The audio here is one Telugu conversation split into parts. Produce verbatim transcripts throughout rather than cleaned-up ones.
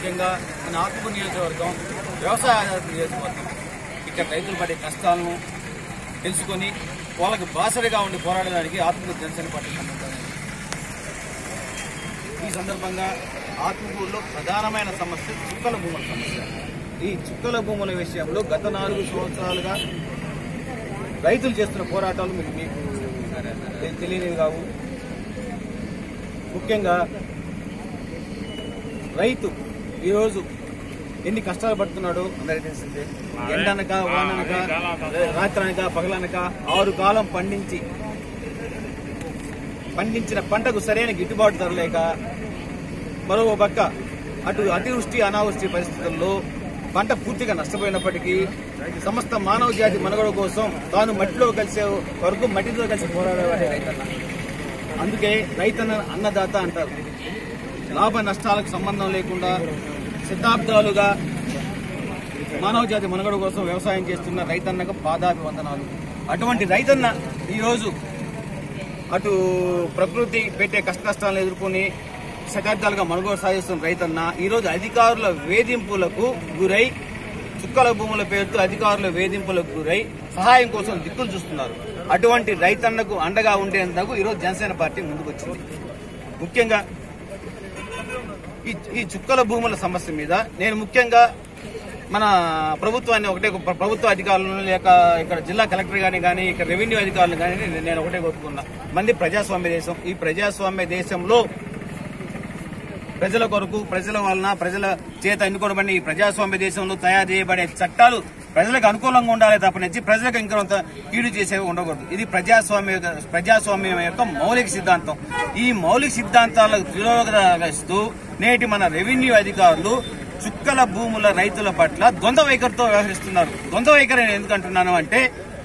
ముఖ్యంగా మన ఆత్మకూరు నియోజకవర్గం వ్యవసాయ ఆధారిత నియోజకవర్గం. ఇక్కడ రైతులు పడే కష్టాలను తెలుసుకొని వాళ్ళకి బాసరిగా ఉండి పోరాడడానికి ఆత్మకూరు జనసేన పార్టీ సంబంధించింది. ఈ సందర్భంగా ఆత్మకూరులో ప్రధానమైన సమస్య చుక్కల భూముల సమస్య. ఈ చుక్కల భూముల విషయంలో గత నాలుగు సంవత్సరాలుగా రైతులు చేస్తున్న పోరాటాలు మీకు మీకు తెలియనివి కావు. ముఖ్యంగా రైతు ఈరోజు ఎన్ని కష్టాలు పడుతున్నాడో అందరికీ తెలిసిందే. ఎండనక వాననక రాత్రనక పగలనక ఆరు కాలం పండించి పండించిన పంటకు సరైన గిట్టుబాటు ధర లేక, మరో పక్క అటు అతివృష్టి అనావృష్టి పరిస్థితుల్లో పంట పూర్తిగా నష్టపోయినప్పటికీ సమస్త మానవ జాతి మనుగడ కోసం తాను మట్టిలో కలిసే వరకు మట్టితో కలిసి పోరాడేవాడే రైతన్న. అందుకే రైతన్న అన్నదాత అంటారు. లాభ నష్టాలకు సంబంధం లేకుండా శతాబ్దాలుగా మానవ జాతి మనుగడ కోసం వ్యవసాయం చేస్తున్న రైతన్నకు పాదాభివందనాలు. అటువంటి రైతన్న ఈరోజు అటు ప్రకృతి పెట్టే కష్ట నష్టాలను ఎదుర్కొని శతాబ్దాలుగా మనుగడ సాగిస్తున్న రైతన్న ఈరోజు అధికారుల వేధింపులకు గురై, చుక్కల భూముల పేరుతో అధికారుల వేధింపులకు గురై సహాయం కోసం దిక్కులు చూస్తున్నారు. అటువంటి రైతన్నకు అండగా ఉండేందుకు ఈరోజు జనసేన పార్టీ ముందుకొచ్చింది. ముఖ్యంగా ఈ చుక్కల భూముల సమస్య మీద నేను ముఖ్యంగా మన ప్రభుత్వాన్ని ఒకటే, ప్రభుత్వ అధికారులను లేక ఇక్కడ జిల్లా కలెక్టర్ గాని కానీ ఇక్కడ రెవెన్యూ అధికారులు కానీ నేను ఒకటే కోరుకున్నా. మంది ప్రజాస్వామ్య దేశం. ఈ ప్రజాస్వామ్య దేశంలో ప్రజల కొరకు, ప్రజల వలన, ప్రజల చేత ఎన్నుకోబడిన ఈ ప్రజాస్వామ్య దేశంలో తయారు చేయబడే చట్టాలు ప్రజలకు అనుకూలంగా ఉండాలి తప్పనిచ్చి ప్రజలకు ఇంకొంత కీడు చేసేవి ఉండకూడదు. ఇది ప్రజాస్వామ్య ప్రజాస్వామ్యం యొక్క మౌలిక సిద్ధాంతం. ఈ మౌలిక సిద్ధాంతాలకు తిరోగస్తూ నేటి మన రెవెన్యూ అధికారులు చుక్కల భూముల రైతుల పట్ల ద్వంద్వ వైఖరితో వ్యవహరిస్తున్నారు. ద్వంద్వ వైఖరి నేను ఎందుకు అంటున్నాను అంటే,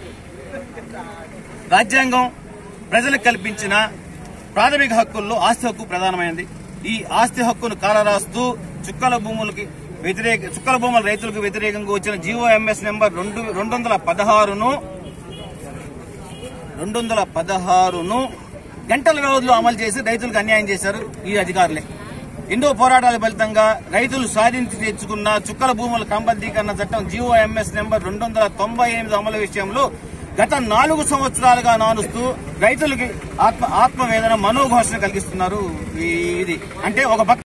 రాజ్యాంగం ప్రజలకు కల్పించిన ప్రాథమిక హక్కుల్లో ఆస్తి హక్కు ప్రధానమైనది. ఈ ఆస్తి హక్కును కాలరాస్తూ చుక్కల భూములకి వ్యతిరేక చుక్కల భూముల రైతులకు వ్యతిరేకంగా వచ్చిన జీవో ఎంఎస్ నెంబర్ రెండు రెండు వందల పదహారును రెండు వందల పదహారును గంటల వ్యవధిలో అమలు చేసి రైతులకు అన్యాయం చేశారు ఈ అధికారులే. ఎన్నో పోరాటాల ఫలితంగా రైతులు సాధించి తెచ్చుకున్న చుక్కల భూముల క్రమబద్దీకరణ చట్టం జీవో ఎంఎస్ నెంబర్ రెండు వందల తొంభై ఎనిమిది అమలు విషయంలో గత నాలుగు సంవత్సరాలుగా నానుస్తూ రైతులకి ఆత్మ ఆత్మవేదన మనోఘోషణ కలిగిస్తున్నారు. ఇది అంటే ఒక